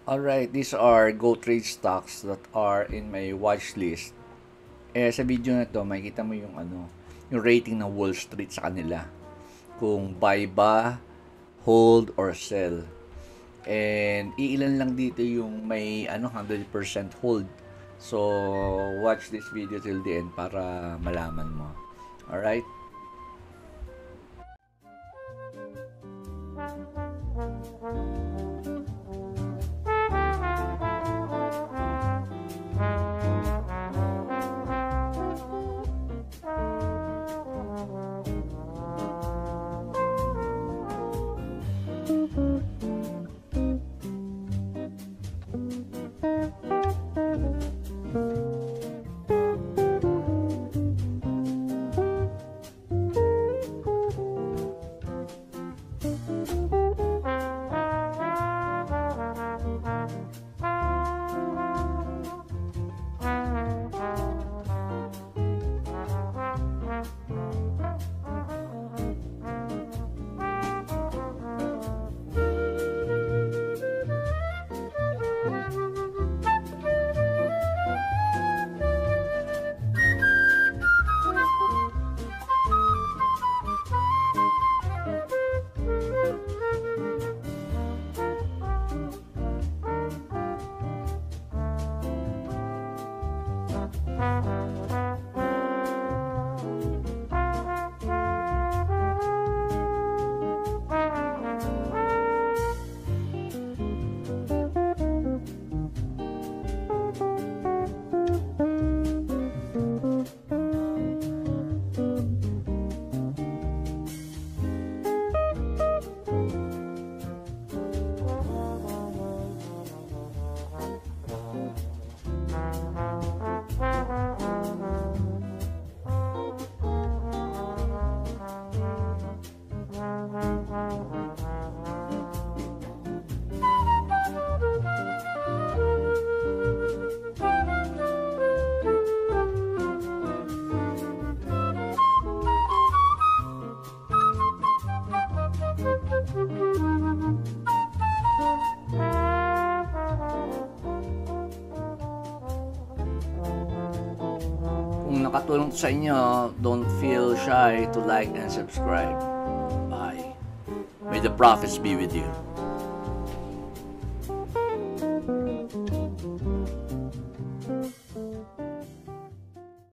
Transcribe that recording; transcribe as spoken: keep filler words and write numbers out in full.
Alright, these are Gotrade stocks that are in my watch list. Eh, sa video na to, makikita mo yung ano, yung rating ng Wall Street sa kanila. Kung buy ba, hold, or sell. And iilan lang dito yung may ano one hundred percent hold. So, watch this video till the end para malaman mo. Alright? Kung nakatulong sa inyo, don't feel shy to like and subscribe. Bye. May the profits be with you.